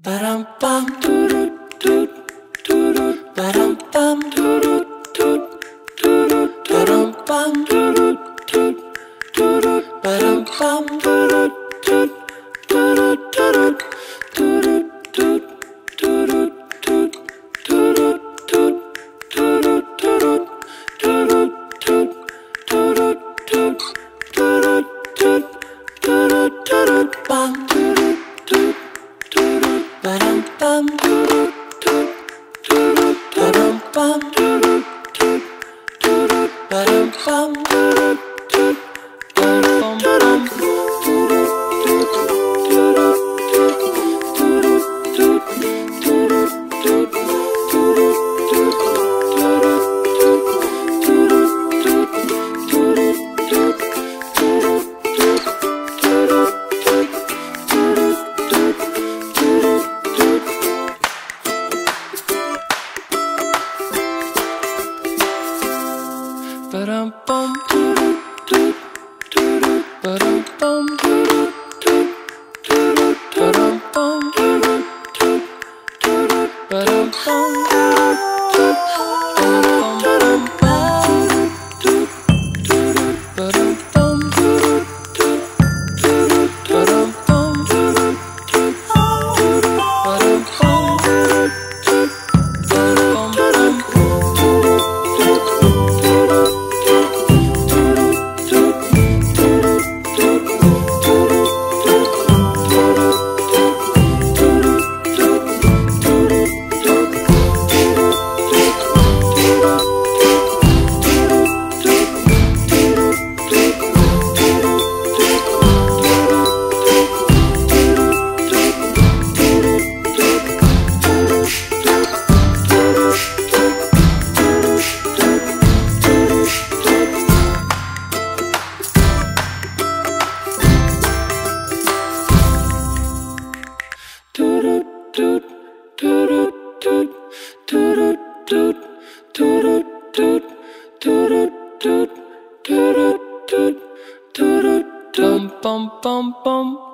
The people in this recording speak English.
Ba-dum-bum, doo-doo-doo, doo-doo, ba-dum-bum, doo-doo-doo, doo-doo, ba-dum-bum, doo-doo-doo, doo-doo, ba-dum-bum, doo-doo-doo, doo-doo, doo-doo, doo-doo, doo-doo, doo-doo, doo-doo, doo-doo, doo-doo, doo-doo, doo-doo, doo-doo, doo-doo, doo-doo, doo-doo, doo-doo, bum, doo-doo, doo-doo, doo-doo, ba-dum-bum, doo-doo, doo-doo, doo-doo, ba-dum-bum, doo-doo, doo-doo, doo-doo, ba-dum-bum, doo-doo, doo-doo, ba-dum-bum, doo-doo, doo-doo, doo-doo, doo-doo, doo-doo, doo-doo, ba-dum-bum, doo-doo, doo-doo, doo-doo, ba-dum-bum, doo-doo, doo-doo, doo-doo, ba-dum-bum, doo-doo, doo-doo, doo-doo, ba-dum-bum, doo-doo, doo-doo, ba-dum-bum, doo-doo, doo-doo, ba-dum-bum, doo-doo, doo-doo, ba-dum-bum, doo-doo, doo-doo, ba-dum-bum, bum bum bum.